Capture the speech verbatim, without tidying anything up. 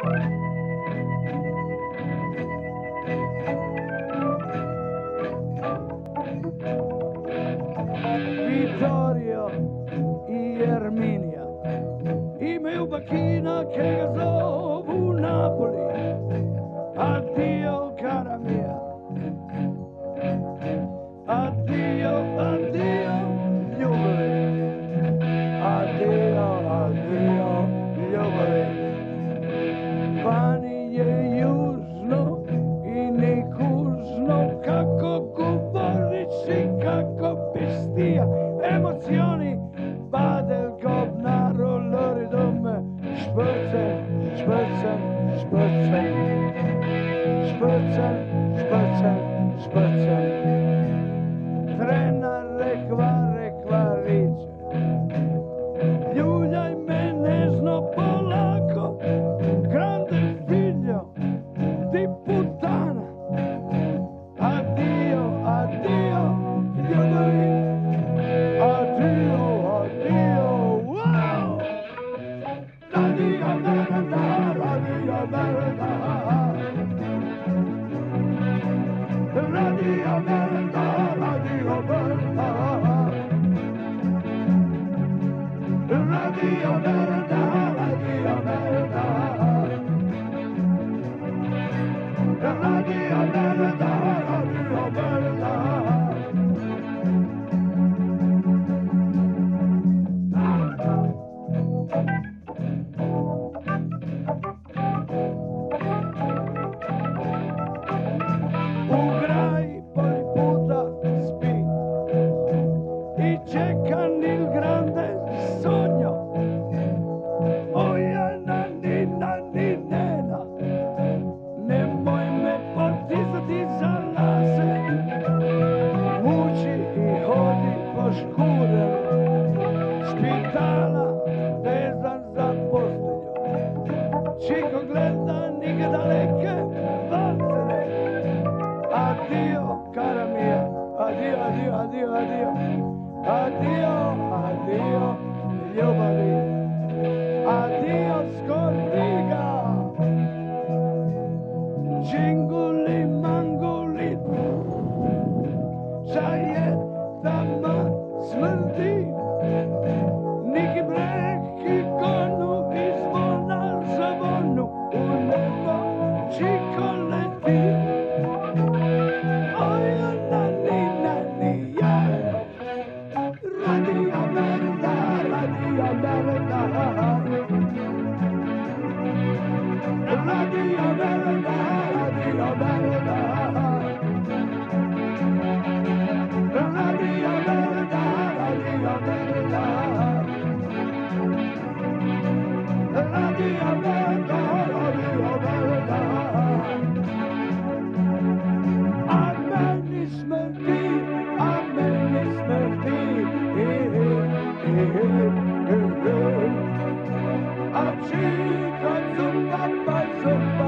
Vittorio e Erminia, i meu bacchina che gasò Napoli, addio cara mia, addio, addio, ljubili, addio, addio, ljubili, pani je južno i nekužno, kako govoriš i kako bestija, emozioni, badel govnaro, loridome, šprcen, šprcen, šprcen, šprcen, šprcen, šprcen, trena rekva, rekva riče, ljuljaj me nežno polako, grande figlio di puttana, addio, addio, ljubavi, addio, addio, wow! Radio America, Radio America, Radio America, Radio America, Radio America, Radio America, Radio America, Radio America. Ugraj poi puta spin i čekam il grande sogno. Oja na ni na ni nena, nemoj me potizati za lase, muči i hodi po škure, špitala vezan za postelju, čiko gleda nige daleke vatere. Addio cara mia, addio, addio, addio, addio, addio, addio, ljubavi, addio skorbriga, džinguli, manguli, žajet tama smrdi, niki breki konu izvona zavonu, u nebo čiko leti. Zumba, zumba, zumba.